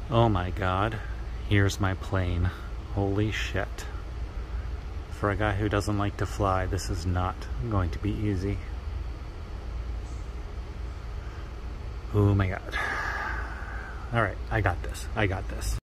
Oh my god, here's my plane. Holy shit. For a guy who doesn't like to fly, this is not going to be easy. Oh my god. Alright, I got this.